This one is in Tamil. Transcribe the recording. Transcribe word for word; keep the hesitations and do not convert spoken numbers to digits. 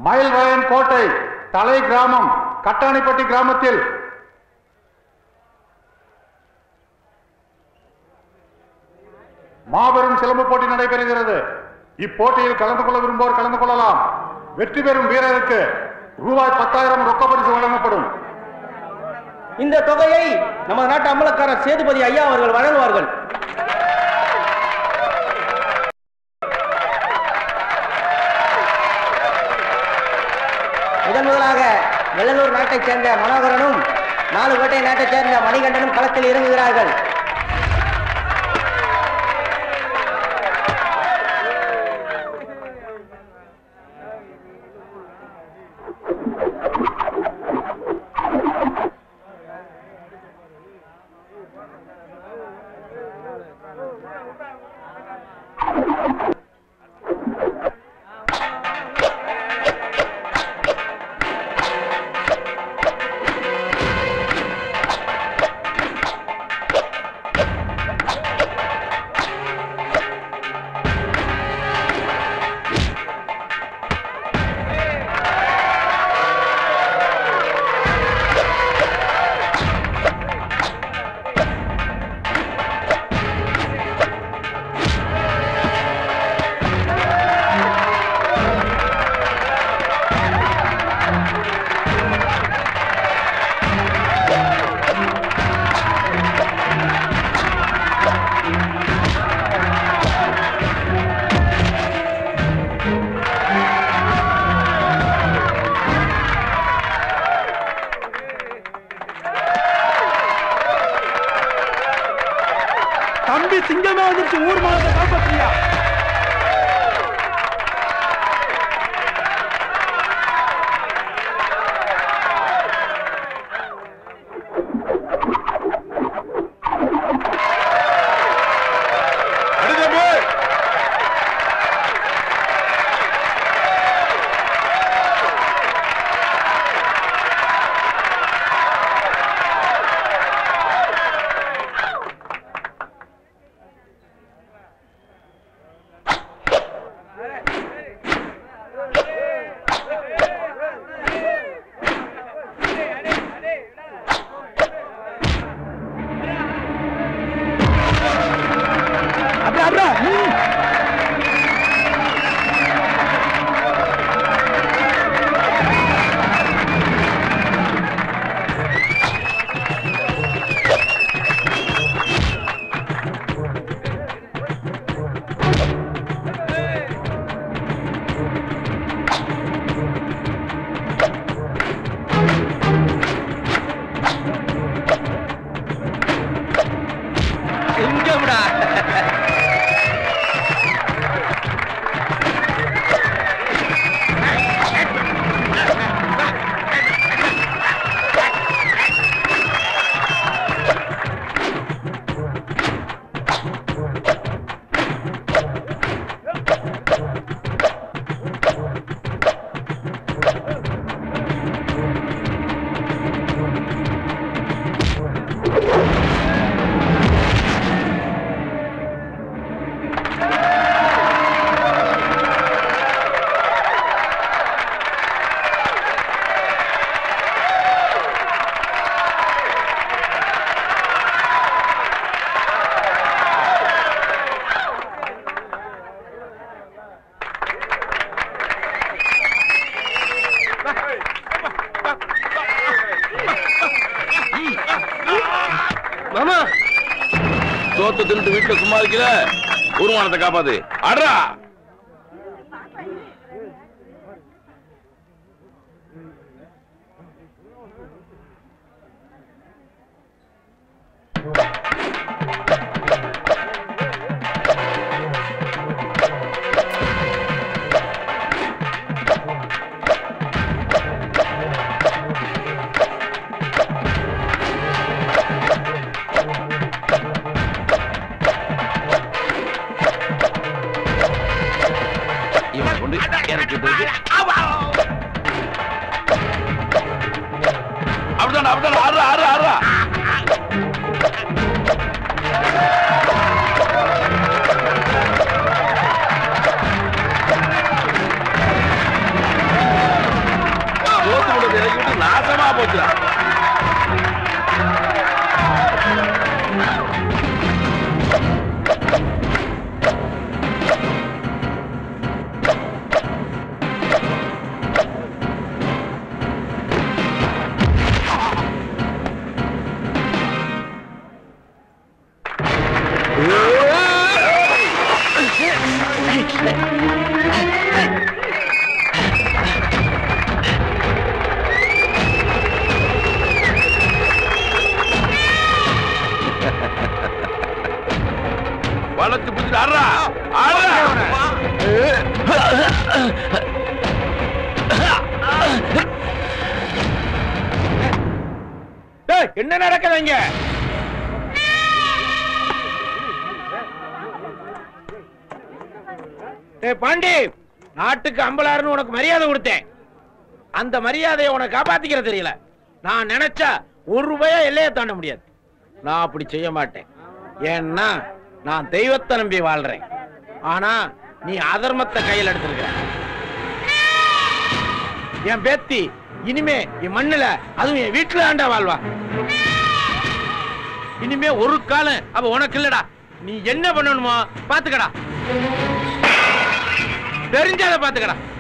மயில்வயன் கோட்டை தலை கிராமம் கட்டாணிப்பட்டி கிராமத்தில் மாபெரும் சிலம்பு போட்டி நடைபெறுகிறது. இப்போட்டியில் கலந்து கொள்ள விரும்புவோர் கலந்து கொள்ளலாம். வெற்றி பெறும் வீரருக்கு ரூபாய் பத்தாயிரம் ரொக்க பரிசு வழங்கப்படும். இந்த தொகையை நமது நாட்டு அம்பலக்காரர் சேதுபதி ஐயா அவர்கள் வழங்குவார்கள். முதன் முதலாக வெள்ளலூர் நாட்டைச் சேர்ந்த மனோகரனும் நாலு கோட்டை நாட்டைச் சேர்ந்த மணிகண்டனும் களத்தில் இறங்குகிறார்கள். சிங்கமே வந்துருச்சு. ஊர் மாதத்தை காப்பாற்றியா? சோத்தை தின்ட்டு வீட்டுல சும்மா இருக்கிற ஊர்மானத்தை காப்பாது. அட்ரா போச்சுடா. வளர்த்து பிடிச்சிட்டு ஆடுறா ஆடுறா. என்ன நடக்குதுங்க? பாண்டி, நாட்டுக்கு அம்பலாருன்னு உனக்கு மரியாதை கொடுத்தேன். அந்த மரியாதையை உனக்கு காப்பாத்திக்கிற தெரியல. நான் நினைச்சா ஒரு ரூபாயா எல்லையை தாண்ட முடியாது. நான் அப்படி செய்ய மாட்டேன். ஏன்னா நான் தெய்வத்தை நம்பி வாழ்றேன். ஆனா நீ அதர்மத்தை கையில் எடுத்திருக்க. என் பேத்தி இனிமே என் மண்ணுல, அதுவும் என் வீட்டுல ஆண்டா வாழ்வா. இனிமே ஒரு காலம் அவ உனக்கு இல்லடா. நீ என்ன பண்ணணுமோ பாத்துக்கடா. தெரிஞ்சாத பாத்துக்கடா.